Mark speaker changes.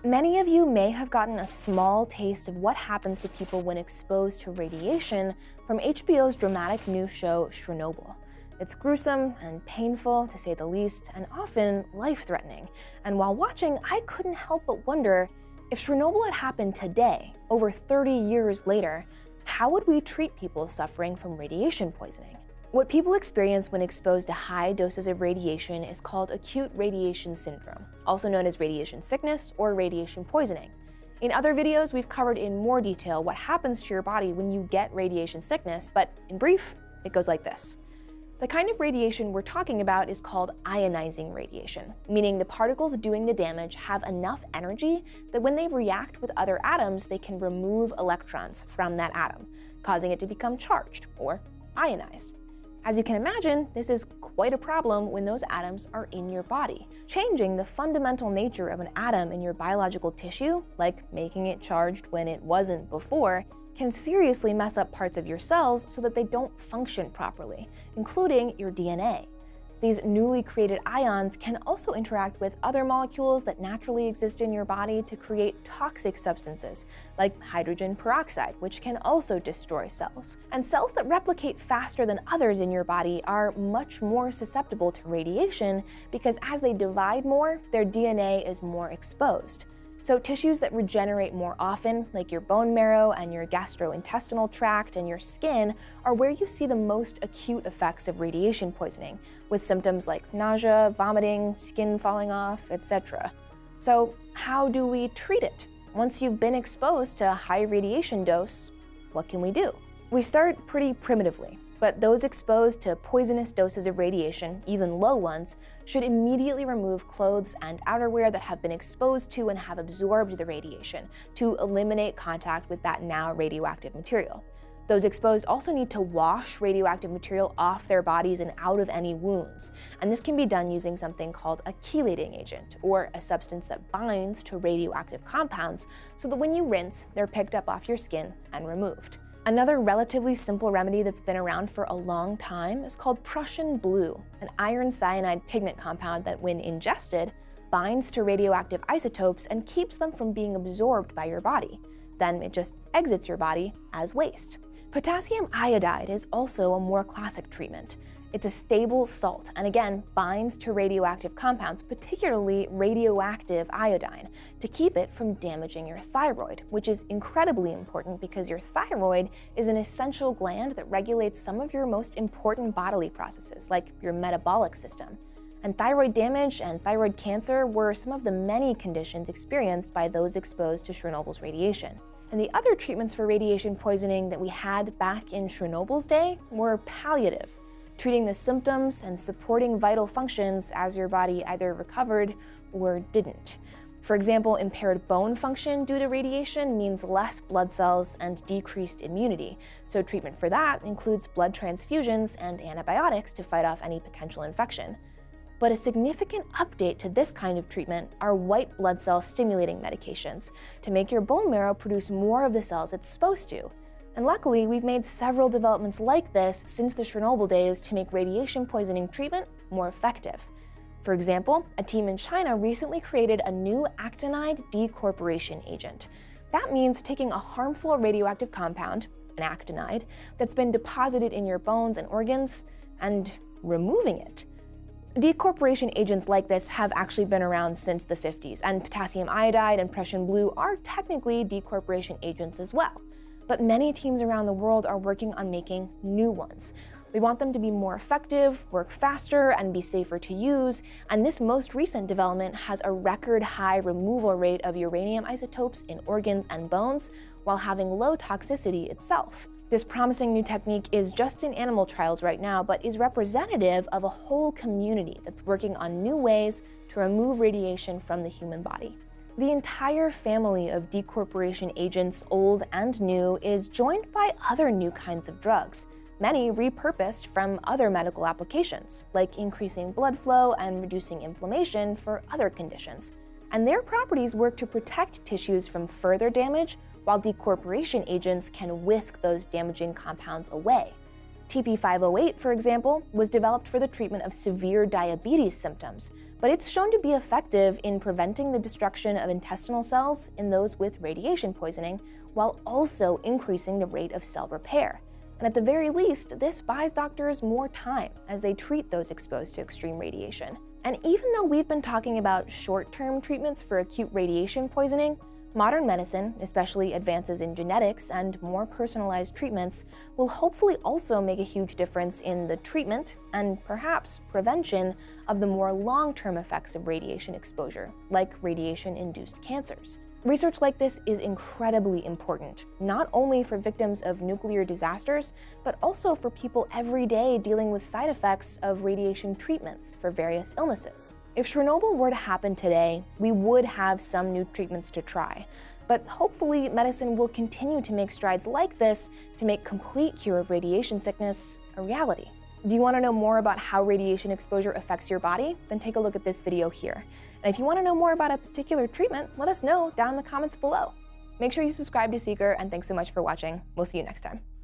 Speaker 1: Many of you may have gotten a small taste of what happens to people when exposed to radiation from HBO's dramatic new show, Chernobyl. It's gruesome and painful, to say the least, and often life-threatening. And while watching, I couldn't help but wonder, if Chernobyl had happened today, over 30 years later, how would we treat people suffering from radiation poisoning? What people experience when exposed to high doses of radiation is called acute radiation syndrome, also known as radiation sickness or radiation poisoning. In other videos, we've covered in more detail what happens to your body when you get radiation sickness, but in brief, it goes like this. The kind of radiation we're talking about is called ionizing radiation, meaning the particles doing the damage have enough energy that when they react with other atoms, they can remove electrons from that atom, causing it to become charged or ionized. As you can imagine, this is quite a problem when those atoms are in your body. Changing the fundamental nature of an atom in your biological tissue, like making it charged when it wasn't before, can seriously mess up parts of your cells so that they don't function properly, including your DNA. These newly created ions can also interact with other molecules that naturally exist in your body to create toxic substances, like hydrogen peroxide, which can also destroy cells. And cells that replicate faster than others in your body are much more susceptible to radiation because as they divide more, their DNA is more exposed. So tissues that regenerate more often, like your bone marrow and your gastrointestinal tract and your skin, are where you see the most acute effects of radiation poisoning, with symptoms like nausea, vomiting, skin falling off, etc. So how do we treat it? Once you've been exposed to a high radiation dose, what can we do? We start pretty primitively, but those exposed to poisonous doses of radiation, even low ones, should immediately remove clothes and outerwear that have been exposed to and have absorbed the radiation to eliminate contact with that now radioactive material. Those exposed also need to wash radioactive material off their bodies and out of any wounds, and this can be done using something called a chelating agent, or a substance that binds to radioactive compounds so that when you rinse, they're picked up off your skin and removed. Another relatively simple remedy that's been around for a long time is called Prussian blue, an iron cyanide pigment compound that, when ingested, binds to radioactive isotopes and keeps them from being absorbed by your body. Then it just exits your body as waste. Potassium iodide is also a more classic treatment. It's a stable salt and again binds to radioactive compounds, particularly radioactive iodine, to keep it from damaging your thyroid, which is incredibly important because your thyroid is an essential gland that regulates some of your most important bodily processes, like your metabolic system. And thyroid damage and thyroid cancer were some of the many conditions experienced by those exposed to Chernobyl's radiation. And the other treatments for radiation poisoning that we had back in Chernobyl's day were palliative, treating the symptoms and supporting vital functions as your body either recovered or didn't. For example, impaired bone function due to radiation means less blood cells and decreased immunity, so treatment for that includes blood transfusions and antibiotics to fight off any potential infection. But a significant update to this kind of treatment are white blood cell stimulating medications to make your bone marrow produce more of the cells it's supposed to. And luckily, we've made several developments like this since the Chernobyl days to make radiation poisoning treatment more effective. For example, a team in China recently created a new actinide decorporation agent. That means taking a harmful radioactive compound, an actinide, that's been deposited in your bones and organs, and removing it. Decorporation agents like this have actually been around since the 50s, and potassium iodide and Prussian blue are technically decorporation agents as well. But many teams around the world are working on making new ones. We want them to be more effective, work faster, and be safer to use, and this most recent development has a record high removal rate of uranium isotopes in organs and bones while having low toxicity itself. This promising new technique is just in animal trials right now, but is representative of a whole community that's working on new ways to remove radiation from the human body. The entire family of decorporation agents, old and new, is joined by other new kinds of drugs, many repurposed from other medical applications, like increasing blood flow and reducing inflammation for other conditions. And their properties work to protect tissues from further damage, while decorporation agents can whisk those damaging compounds away. TP508, for example, was developed for the treatment of severe diabetes symptoms, but it's shown to be effective in preventing the destruction of intestinal cells in those with radiation poisoning, while also increasing the rate of cell repair. And at the very least, this buys doctors more time as they treat those exposed to extreme radiation. And even though we've been talking about short-term treatments for acute radiation poisoning, modern medicine, especially advances in genetics and more personalized treatments, will hopefully also make a huge difference in the treatment and perhaps prevention of the more long-term effects of radiation exposure, like radiation-induced cancers. Research like this is incredibly important, not only for victims of nuclear disasters, but also for people every day dealing with side effects of radiation treatments for various illnesses. If Chernobyl were to happen today, we would have some new treatments to try, but hopefully medicine will continue to make strides like this to make complete cure of radiation sickness a reality. Do you want to know more about how radiation exposure affects your body? Then take a look at this video here. And if you want to know more about a particular treatment, let us know down in the comments below. Make sure you subscribe to Seeker, and thanks so much for watching. We'll see you next time.